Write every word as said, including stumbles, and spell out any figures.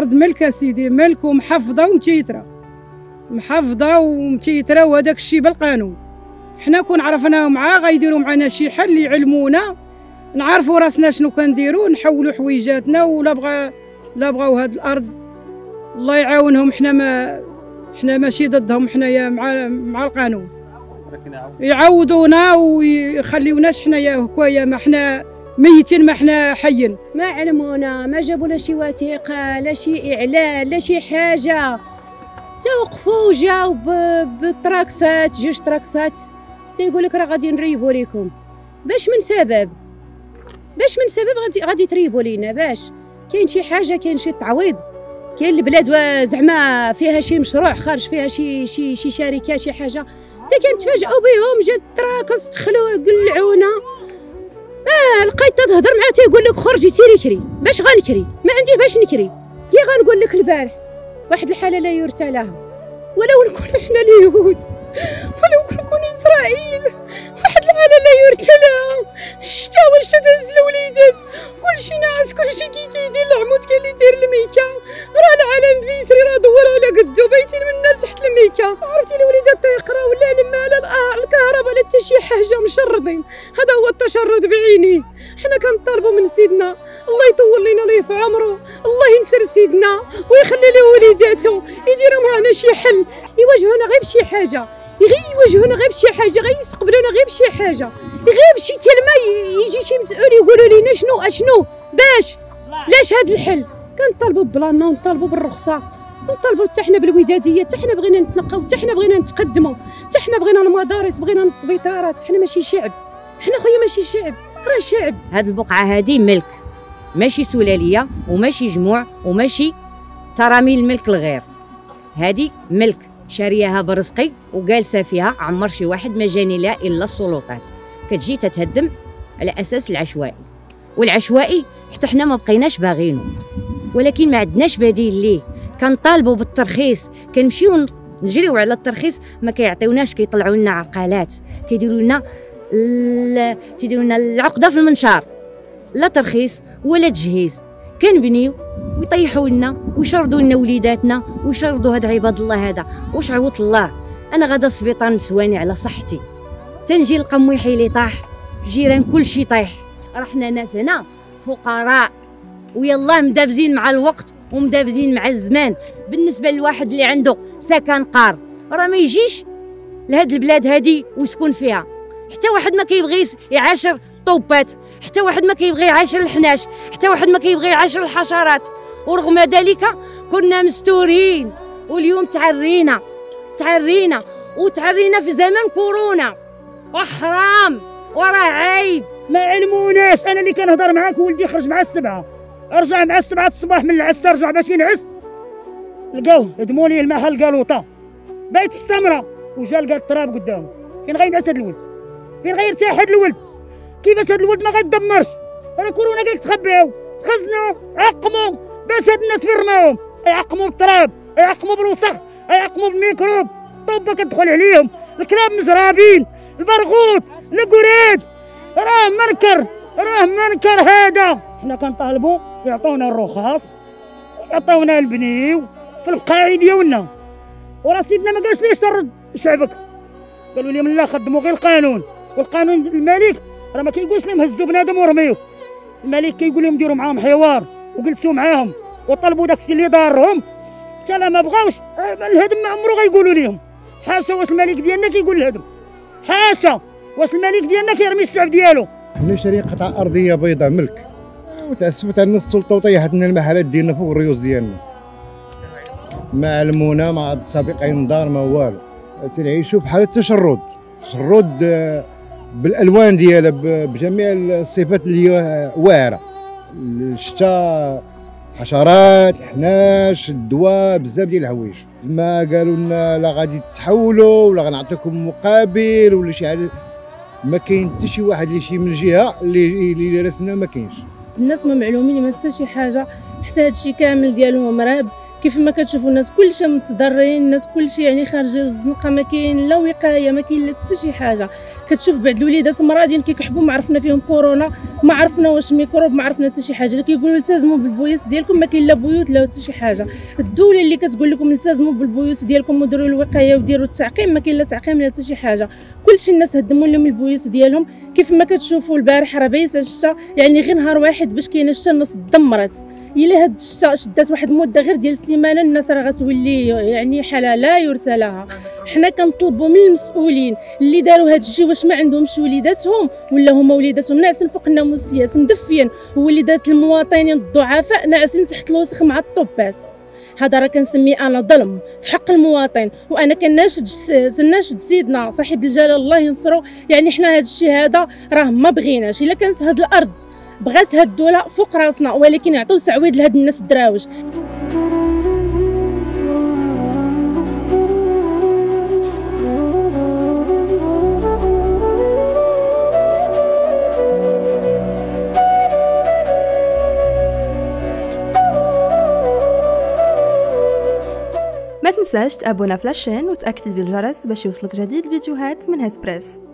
الارض ملك سيدي، ملك ومحفظه ومتيتره، محفظه ومتيتره، وهذاك الشيء بالقانون. حنا كون عرفناو معاه غيديروا معنا شي حل يعلمونا، نعرفوا راسنا شنو كنديروا، نحولوا حويجاتنا. ولا بغا لا بغاو هاد الارض الله يعاونهم، حنا ما حنا ماشي ضدهم، حنايا مع مع القانون، يعوضونا ويخليوناش حنايا هكايا، ما حنا ميتين ما حنا حيين. ما علمونا، ما جابوا لا شي وثيقه لا شي اعلان لا شي حاجه، توقفوا جاو بالتراكسات، جوج تراكسات تيقول لك راه غادي نريبوا لكم. باش من سبب باش من سبب غادي غادي تريبوا لينا؟ باش كاين شي حاجه، كاين شي تعويض، كاين البلاد زعما فيها شي مشروع خارج فيها شي شي شي شركه شي حاجه، حتى كنتفاجئوا بهم. جات تراكس دخلوا قلعونا، اه لقيت تهضر معاه تيقول لك خرجي سيري كري. باش غنكري؟ ما عندي باش نكري. كي غنقول لك البارح واحد الحاله لا يرثى لها، ولو نكونوا حنا اليهود ولو نكونوا اسرائيل، واحد الحاله لا يرثى لها. شتا واش تهز الوليدات، كلشي ناعس، كلشي كي كيدير العمود، كاين اللي يدير الميكا. راه العالم بيسري، راه دور على قدو، بايتين منا لتحت الميكا. عرفتي الوليدات تيقراو لا الماء لا الكهرباء لا حتى شي حاجه، مشردين. هذا هو التشرد بعينيه. حنا كنطالبوا من سيدنا الله يطول لنا ليه في عمره، الله ينصر سيدنا ويخلي له وليداته، يديروا معنا شي حل، يواجهونا غير بشي حاجه، غير يواجهونا غير بشي حاجه، غير يستقبلونا غير بشي حاجه، غير بشي كلمه يجي شي مسؤول يقولوا لنا شنو اشنو باش لاش هذا الحل. كنطالبوا ببلانا ونطالبوا بالرخصه، نطالبوا حتى حنا بالوداديه، حتى حنا بغينا نتنقاو، حتى حنا بغينا نتقدموا، حتى حنا بغينا المدارس، بغينا السبيطارات. حنا ماشي شعب، حنا خويا ماشي شعب، راه شعب. هاد البقعه هذه ملك، ماشي سلاليه وماشي جموع وماشي ترامي الملك الغير. هذه ملك شارياها برزقي وجالسه فيها، عمر شي واحد ما جاني لا الا السلطات. كتجي تتهدم على اساس العشوائي، والعشوائي حتى حنا ما بقيناش باغينه، ولكن ما عندناش بديل ليه. كنطالبوا بالترخيص، كنمشيو نجريو على الترخيص، ما كيعطيوناش، كيطلعوا لنا عرقالات، كيديروا لنا تيديروا لنا العقده في المنشار، لا ترخيص ولا تجهيز. كنبنيو ويطيحوا لنا ويشردوا لنا وليداتنا ويشردوا هاد عباد الله. هذا واش عوض الله؟ انا غادا السبيطار نسواني على صحتي، تنجي نلقى مويحي اللي طاح، جيران كلشي طايح. راه حنا ناس هنا فقراء، ويلا مدابزين مع الوقت ومدابزين مع الزمان. بالنسبه للواحد اللي عنده سكن قار، راه ما يجيش لهاد البلاد هادي ويسكن فيها. حتى واحد ما كيبغي يعاشر طوبات، حتى واحد ما كيبغي يعاشر الحناش، حتى واحد ما كيبغي يعاشر الحشرات. ورغم ذلك كنا مستورين، واليوم تعرينا تعرينا وتعرينا في زمن كورونا، وحرام وراه عيب. ما علموناش. انا اللي كنهضر معاك ولدي خرج مع السبعه، رجع مع السبعه الصباح من العس، رجع باش ينعس، لقاوه هدموا ليه المحل قالوطه، بيت في السمره، وجا لقى التراب قدامه. فين غينعس هاد الولد؟ فين غيرتاح هاد الولد؟ كيفاش هاد الولد ما غيدمرش؟ راه كورونا قالك تخبيو، خزنوا، عقموا، باش هاد الناس فين رماوهم؟ يعقموا بالتراب، يعقموا بالوسخ، يعقموا بالميكروب، الطوبه كتدخل عليهم، الكلاب مزرابين، البرغوث، القريد، راه منكر، راه منكر هذا. حنا كنطالبوا يعطونا الرخص، يعطونا البنيو في البقاعي ديالنا. وراه سيدنا ما قالش ليه شرد شعبك، قالوا لهم لا خدموا غير القانون، والقانون الملك راه ما كيقولش لهم هزوا بنادم ورميوه. الملك كيقول لهم ديروا معاهم حوار وجلسوا معاهم وطلبوا داكشي اللي ضارهم، حتى لا ما بغاوش الهدم ما عمرو غيقولوا لهم. حاشا واش الملك ديالنا كيقول الهدم، حاشا واش الملك ديالنا كيرمي الشعب ديالو. حنا شاريين قطعه ارضيه بيضاء ملك، وتعسفت عندنا السلطه وطيحت لنا المحلات ديالنا فوق الريوس ديالنا. ما علمونا، ما عاد سابق انذار ما والو، تنعيشوا بحال التشرد، تشرد بالالوان ديالها بجميع الصفات اللي هي واعره، الشتاء، حشرات، الحناش، الدواء، بزاف ديال الحوايج. ما قالوا لنا لا غادي تحولوا ولا غنعطيكم مقابل ولا شي حاجه، ما كاين حتى شي واحد اللي شي من الجهه اللي اللي راسنا ما كاينش. الناس ما معلومين ما حتى شي حاجه، حتى هادشي كامل ديالهم مراب. كيف ما كتشوفوا الناس كلشي متضررين، الناس كلشي يعني خارجه الزنقه، ما كاين لا وقايه، ما كاين لا حتى شي حاجه. كتشوف بعض الوليدات مرادين كيكحبوا، ما عرفنا فيهم كورونا، ما عرفنا واش ميكروب، ما عرفنا حتى شي حاجه. كيقولوا التزموا بالبويوت ديالكم، ما كاين لا بيوت لا حتى شي حاجه. الدوله اللي كتقول لكم التزموا بالبيوت ديالكم وديروا الوقايه وديروا التعقيم، ما كاين لا تعقيم لا حتى شي حاجه. كلشي الناس هدموا لهم البيوت ديالهم. كيف ما كتشوفوا البارح راه بايته الشتا، يعني غير نهار واحد باش كاينه الشتا الناس دمرت. الا هاد الشتا شدات واحد المده غير ديال السيمانه، الناس راه غتولي يعني حاله لا يرثى لها. حنا كنطلبوا من المسؤولين اللي داروا هاد الشيء واش ما عندهمش وليداتهم ولا هما وليداتهم ناعسين فوق الناموسيات مدفيين، ووليدات المواطنين الضعفاء ناعسين تحت الوسخ مع الطوباس. هذا راه كنسميه انا ظلم في حق المواطن. وانا كناشد ناشد سيدنا صاحب الجلاله الله ينصرو، يعني حنا هاد الشيء هذا راه ما بغيناش. الا كانت هاد الارض بغات الدوله فوق راسنا، ولكن يعطيو تعويض لهاد الناس الدراوج. ما تنساش تابونا في لاشين وتأكد بالجرس باش يوصلك جديد الفيديوهات من هاسبريس.